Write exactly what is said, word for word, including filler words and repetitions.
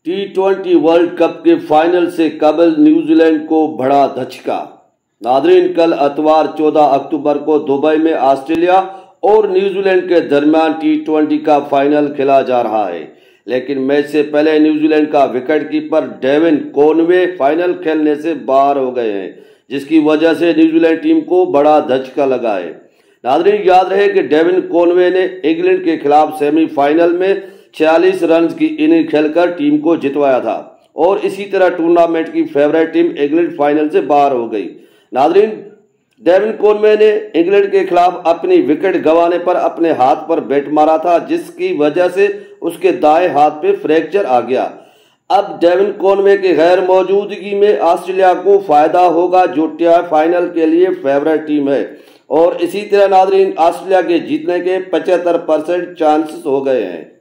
T twenty world cup کے final سے قبل نیوزی لینڈ کو بڑا دھچکا۔ ناظرین، کل اتوار چودہ اکتوبر کو دبئی میں آسٹریلیا اور نیوزی لینڈ کے درمیان ٹی ٹوینٹی کا فائنل کھیلا جا رہا ہے، لیکن میچ سے پہلے نیوزی لینڈ کا wicket keeper Devon Conway final کھیلنے سے باہر ہو گئے ہیں، جس کی وجہ سے نیوزی لینڈ ٹیم کو بڑا دھچکا لگا ہے۔ ناظرین، یاد رہے کہ ڈیون کونوے نے انگلینڈ کے خلاف سیمی فائنل میں چھیالیس رنز کی اننگ کھیل کر ٹیم کو جتوایا تھا، اور اسی طرح ٹورنامنٹ کی فیورٹ ٹیم انگلینڈ فائنل سے باہر ہو گئی۔ ناظرین، ڈیون کونوے نے انگلینڈ کے خلاف اپنی وکٹ گنوانے پر اپنے ہاتھ پر بیٹ مارا تھا، جس کی وجہ سے اس کے دائیں ہاتھ پہ فریکچر آ گیا۔ اب ڈیون کونوے کے غیر موجودگی میں آسٹریلیا کو فائدہ ہوگا، جو فائنل کے لیے فیورٹ ٹیم ہے، اور اسی طرح ناظرین آسٹریلیا کے جیتنے کے پچہتر پرسنٹ چانسز ہو گئے ہیں۔